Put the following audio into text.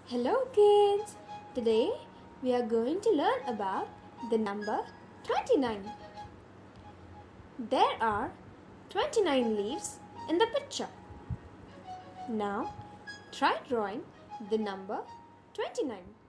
Hello kids! Today we are going to learn about the number 29. There are 29 leaves in the picture. Now try drawing the number 29.